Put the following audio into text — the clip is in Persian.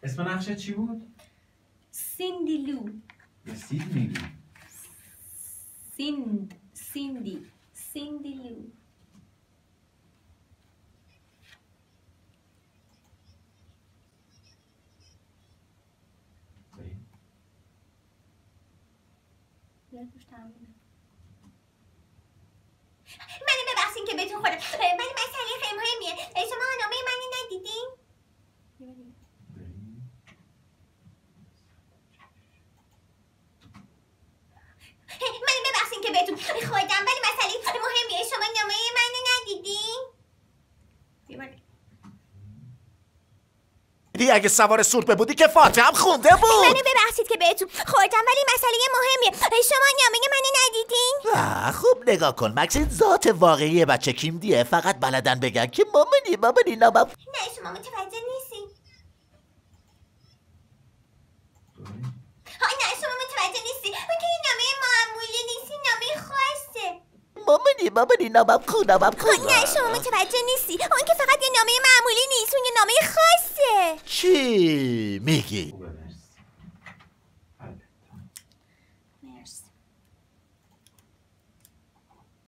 اسم نقشه چی بود؟ سیندیلو. یا سیدنیلو؟ سیندیلو. منو ببخشین که بهتون خوردم، ولی مسئله خیلی مهمیه. شما نامه منو ندیدین؟ منو ببخشین که بهتون خوردم، ولی مسئله مهمیه. شما نامه منو ندیدین؟ اگه سوار سورپه بودی که فاتحه هم خونده بود. منو ببخشید که بهتون خوردم، ولی مسئله مهمیه. شما نامه منو ندیدین؟ خوب نگاه کن مکس، این ذات واقعی بچه کیمدیه. فقط بلدن بگن که مامانی نامم. نه شما متوجه نیستین. نه شما متوجه نیستی. اون که نامه معمولی نیستی، نامه خاصه. مامانی نامم خونم. نه شما متوجه نیستی. اون که فقط یه نامه معمولی نیست، اون یه نامه خاصه. چی میگی؟